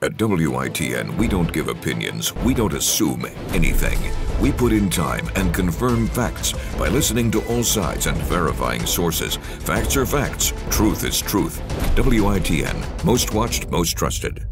At WITN, we don't give opinions. We don't assume anything. We put in time and confirm facts by listening to all sides and verifying sources. Facts are facts. Truth is truth. WITN. Most watched, most trusted.